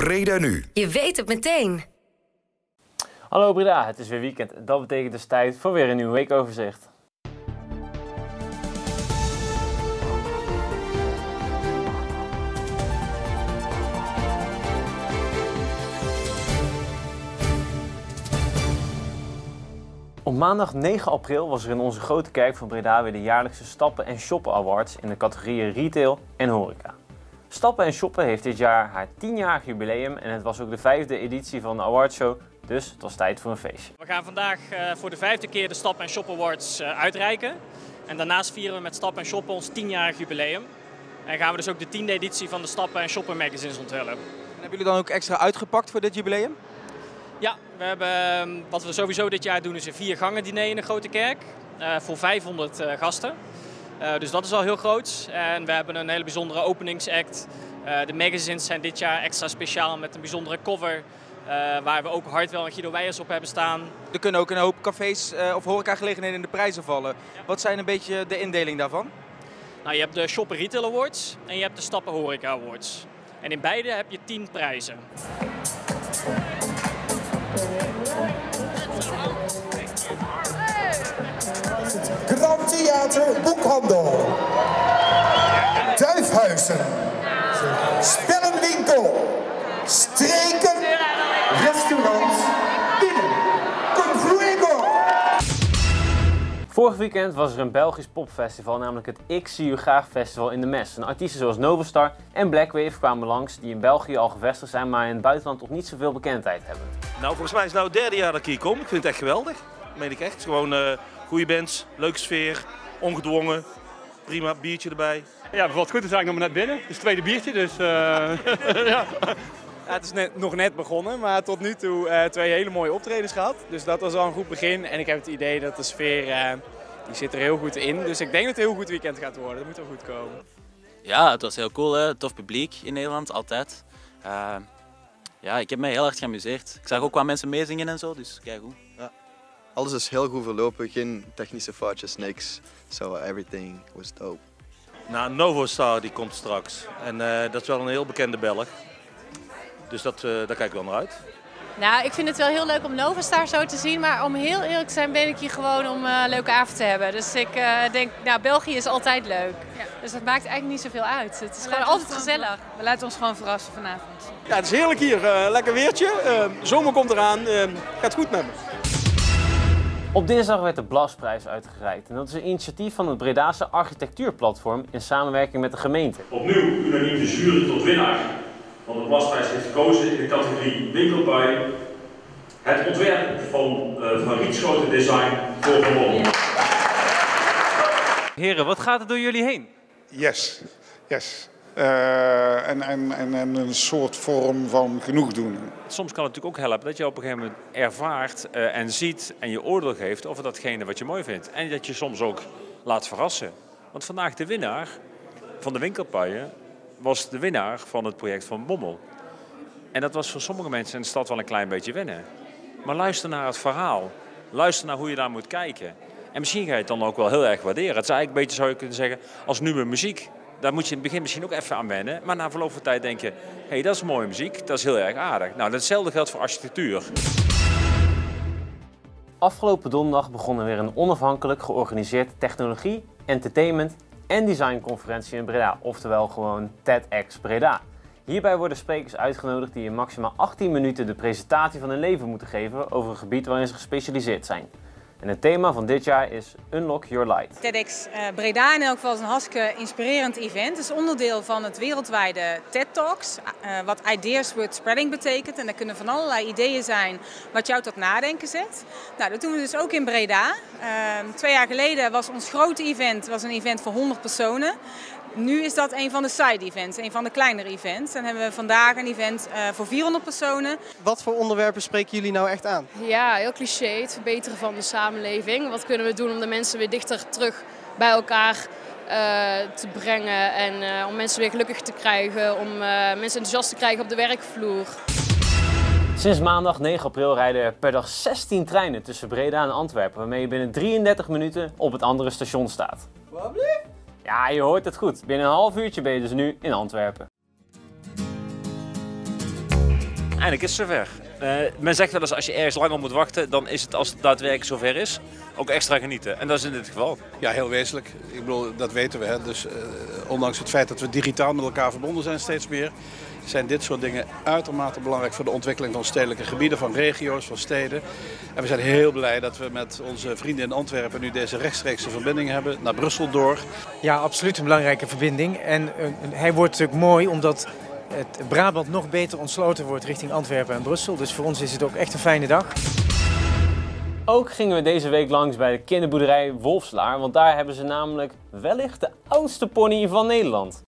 Breda Nu. Je weet het meteen. Hallo Breda, het is weer weekend en dat betekent dus tijd voor weer een nieuw weekoverzicht. Op maandag 9 april was er in onze grote kerk van Breda weer de jaarlijkse Stappen en Shoppen Awards in de categorieën retail en horeca. Stappen en Shoppen heeft dit jaar haar 10-jarig jubileum en het was ook de 5e editie van de awardshow, dus het was tijd voor een feestje. We gaan vandaag voor de 5e keer de Stappen en Shoppen Awards uitreiken. En daarnaast vieren we met Stappen en Shoppen ons 10-jarig jubileum. En gaan we dus ook de 10e editie van de Stappen en Shoppen magazines onthullen. En hebben jullie dan ook extra uitgepakt voor dit jubileum? Ja, we hebben, wat we sowieso dit jaar doen is een 4-gangen diner in de Grote Kerk. Voor 500 gasten. Dus dat is al heel groot. En we hebben een hele bijzondere openingsact. De magazines zijn dit jaar extra speciaal met een bijzondere cover. Waar we ook Hartwell en Guido Weijers op hebben staan. Er kunnen ook een hoop cafés of horecagelegenheden in de prijzen vallen. Ja. Wat zijn een beetje de indeling daarvan? Nou, je hebt de Shoppen Retail Awards en je hebt de Stappen Horeca Awards. En in beide heb je 10 prijzen. Grand Theater Boekhandel. Duifhuizen. Spellenwinkel. Streken. Restaurant. Binnen. Confuego. Vorig weekend was er een Belgisch popfestival, namelijk het Ik Zie U Graag Festival in de Mes. En artiesten zoals Novastar en Blackwave kwamen langs die in België al gevestigd zijn, maar in het buitenland nog niet zoveel bekendheid hebben. Nou, volgens mij is het nou het 3e jaar dat ik hier kom. Ik vind het echt geweldig. Dat meen ik echt. Het is gewoon goede bands, leuke sfeer, ongedwongen, prima, biertje erbij. Ja, wat goed is eigenlijk nog maar net binnen. Het is het tweede biertje, dus ja. Ja, het is nog net begonnen, maar tot nu toe 2 hele mooie optredens gehad. Dus dat was al een goed begin. En ik heb het idee dat de sfeer, die zit er heel goed in. Dus ik denk dat het een heel goed weekend gaat worden. Dat moet wel goed komen. Ja, het was heel cool, hè? Tof publiek in Nederland, altijd. Ja, ik heb mij heel hard geamuseerd. Ik zag ook wat mensen meezingen en zo, dus kijk goed. Ja. Alles is heel goed verlopen, geen technische foutjes, niks. So everything was dope. Nou, Novastar die komt straks. En dat is wel een heel bekende Belg. Dus daar kijk ik wel naar uit. Nou, ik vind het wel heel leuk om Novastar zo te zien, maar om heel eerlijk te zijn ben ik hier gewoon om een leuke avond te hebben. Dus ik denk, nou, België is altijd leuk. Ja. Dus dat maakt eigenlijk niet zoveel uit. Het is gewoon altijd gezellig. We laten ons gewoon verrassen vanavond. Ja, het is heerlijk hier. Lekker weertje. Zomer komt eraan. Gaat goed met me. Op dinsdag werd de Blasprijs uitgereikt en dat is een initiatief van het Bredaanse architectuurplatform in samenwerking met de gemeente. Opnieuw unaniem de jury tot winnaar van de Blasprijs heeft gekozen in de categorie winkelpui het ontwerp van Rietschoten Design voor gewonnen. Heren, wat gaat er door jullie heen? Yes. En een soort vorm van genoegdoening. Soms kan het natuurlijk ook helpen dat je op een gegeven moment ervaart en ziet en je oordeel geeft over datgene wat je mooi vindt. En dat je soms ook laat verrassen. Want vandaag de winnaar van de winkelpuien was de winnaar van het project van Bommel. En dat was voor sommige mensen in de stad wel een klein beetje wennen. Maar luister naar het verhaal. Luister naar hoe je daar moet kijken. En misschien ga je het dan ook wel heel erg waarderen. Het is eigenlijk een beetje, zou je kunnen zeggen, als nieuwe muziek. Daar moet je in het begin misschien ook even aan wennen. Maar na verloop van tijd denk je, hé, dat is mooie muziek, dat is heel erg aardig. Nou, hetzelfde geldt voor architectuur. Afgelopen donderdag begon er weer een onafhankelijk georganiseerde technologie, entertainment en designconferentie in Breda. Oftewel gewoon TEDx Breda. Hierbij worden sprekers uitgenodigd die in maximaal 18 minuten de presentatie van hun leven moeten geven over een gebied waarin ze gespecialiseerd zijn. En het thema van dit jaar is Unlock Your Light. TEDx Breda in elk geval is een hartstikke inspirerend event. Het is onderdeel van het wereldwijde TED Talks, wat Ideas Worth Spreading betekent. En daar kunnen van allerlei ideeën zijn wat jou tot nadenken zet. Nou, dat doen we dus ook in Breda. 2 jaar geleden was ons grote event een event voor 100 personen. Nu is dat een van de side events, een van de kleinere events. Dan hebben we vandaag een event voor 400 personen. Wat voor onderwerpen spreken jullie nou echt aan? Ja, heel cliché, het verbeteren van de samenleving. Wat kunnen we doen om de mensen weer dichter terug bij elkaar te brengen en om mensen weer gelukkig te krijgen, om mensen enthousiast te krijgen op de werkvloer. Sinds maandag 9 april rijden er per dag 16 treinen tussen Breda en Antwerpen, waarmee je binnen 33 minuten op het andere station staat. Wat blieft? Ja, je hoort het goed. Binnen een half uurtje ben je dus nu in Antwerpen. Eindelijk is het zover. Men zegt wel eens als je ergens lang op moet wachten, dan is het als het daadwerkelijk zover is, ook extra genieten. En dat is in dit geval. Ja, heel wezenlijk. Ik bedoel, dat weten we. Hè. Dus ondanks het feit dat we digitaal met elkaar verbonden zijn steeds meer, zijn dit soort dingen uitermate belangrijk voor de ontwikkeling van stedelijke gebieden, van regio's, van steden. En we zijn heel blij dat we met onze vrienden in Antwerpen nu deze rechtstreekse verbinding hebben naar Brussel door. Ja, absoluut een belangrijke verbinding. En hij wordt natuurlijk mooi omdat het Brabant nog beter ontsloten wordt richting Antwerpen en Brussel. Dus voor ons is het ook echt een fijne dag. Ook gingen we deze week langs bij de kinderboerderij Wolfslaar, want daar hebben ze namelijk wellicht de oudste pony van Nederland.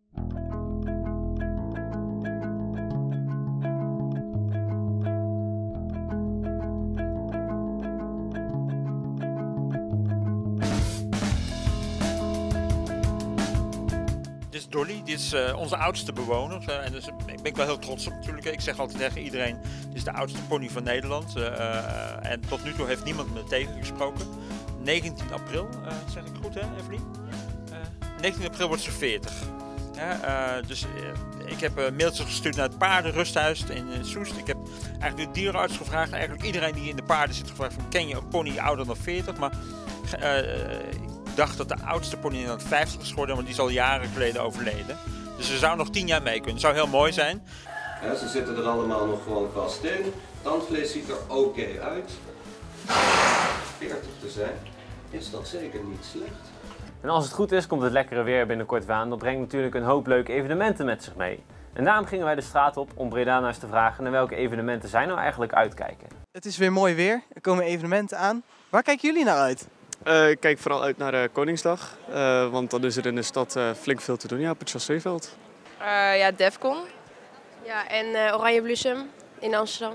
Dit is Dolly, dit is onze oudste bewoner. En dus ben ik wel heel trots op natuurlijk. Ik zeg altijd tegen iedereen, dit is de oudste pony van Nederland. En tot nu toe heeft niemand me tegengesproken. 19 april, zeg ik goed hè Evelien? 19 april wordt ze 40. Dus ik heb mailtjes gestuurd naar het paardenrusthuis in Soest. Ik heb eigenlijk de dierenarts gevraagd. Eigenlijk iedereen die in de paarden zit gevraagd van, ken je een pony ouder dan 40? Maar ik dacht dat de oudste pony in Nederland 50 is geworden, want die is al jaren geleden overleden. Dus ze zou nog 10 jaar mee kunnen. Dat zou heel mooi zijn. Ja, ze zitten er allemaal nog gewoon vast in. Tandvlees ziet er oké uit. 40 te zijn, is dat zeker niet slecht. En als het goed is, komt het lekkere weer binnenkort weer aan. Dat brengt natuurlijk een hoop leuke evenementen met zich mee. En daarom gingen wij de straat op om Bredaaners te vragen naar welke evenementen zij nou eigenlijk uitkijken. Het is weer mooi weer, er komen evenementen aan. Waar kijken jullie naar uit? Ik kijk vooral uit naar Koningsdag, want dan is er in de stad flink veel te doen op het Chausseeveld. Ja, Defcon. Ja, en Oranje Bloesem in Amsterdam.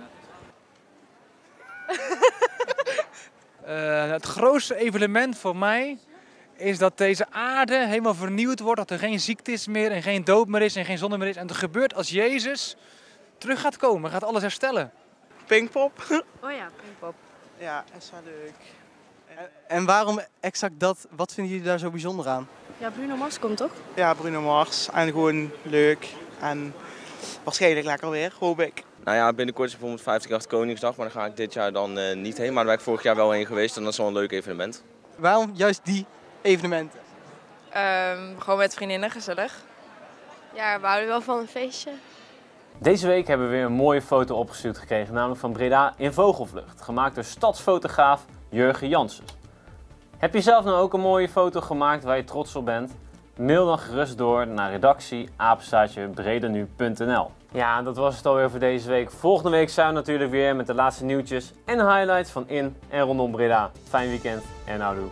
Het grootste evenement voor mij is dat deze aarde helemaal vernieuwd wordt. Dat er geen ziekte is meer en geen dood meer is en geen zonde meer is. En dat gebeurt als Jezus terug gaat komen, gaat alles herstellen. Pinkpop. Oh ja, Pinkpop. Ja, dat is wel leuk. En waarom exact dat? Wat vinden jullie daar zo bijzonder aan? Ja, Bruno Mars komt toch? Ja, Bruno Mars. En gewoon leuk. En waarschijnlijk lekker weer, hoop ik. Nou ja, binnenkort is bijvoorbeeld 50 Koningsdag, maar daar ga ik dit jaar dan niet heen. Maar daar ben ik vorig jaar wel heen geweest en dat is wel een leuk evenement. Waarom juist die evenementen? Gewoon met vriendinnen, gezellig. Ja, we houden wel van een feestje. Deze week hebben we weer een mooie foto opgestuurd gekregen, namelijk van Breda in vogelvlucht. Gemaakt door stadsfotograaf Jurgen Jansen. Heb je zelf nou ook een mooie foto gemaakt waar je trots op bent? Mail dan gerust door naar redactie@bredanu.nl. Ja, dat was het alweer voor deze week. Volgende week zijn we natuurlijk weer met de laatste nieuwtjes en highlights van in en rondom Breda. Fijn weekend en houdoe.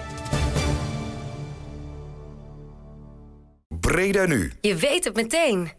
Breda nu. Je weet het meteen.